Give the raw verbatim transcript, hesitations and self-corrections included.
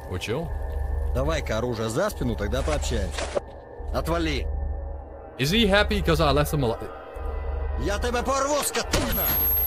Учил? Давай-ка оружие за спину, тогда пообщаемся. Отвали. Is he happy because I left him alive? Я тебя порву, скотина!